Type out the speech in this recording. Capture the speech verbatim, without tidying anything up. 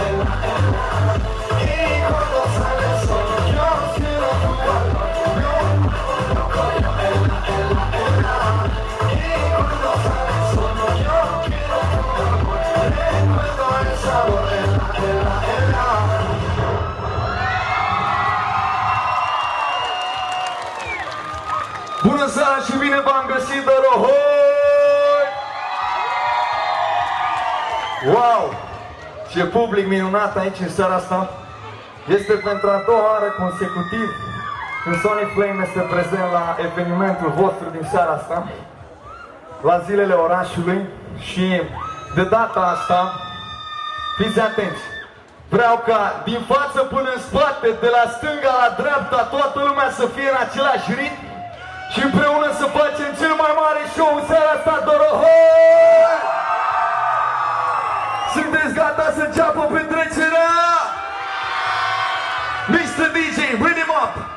Bună seara și bine v-am găsit, Dorohoi! Wow! Ce public minunat aici în seara asta! Este pentru a doua oară consecutiv când Sonny este prezent la evenimentul vostru din seara asta, la Zilele orașului, și de data asta, fiți atenți! Vreau ca din față până în spate, de la stânga la dreapta, toată lumea să fie în același ritm și împreună să facem cel mai mare show în seara asta, Dorohoi! Sunteți gata să înceapă petrecerea? mister D J, bring him up!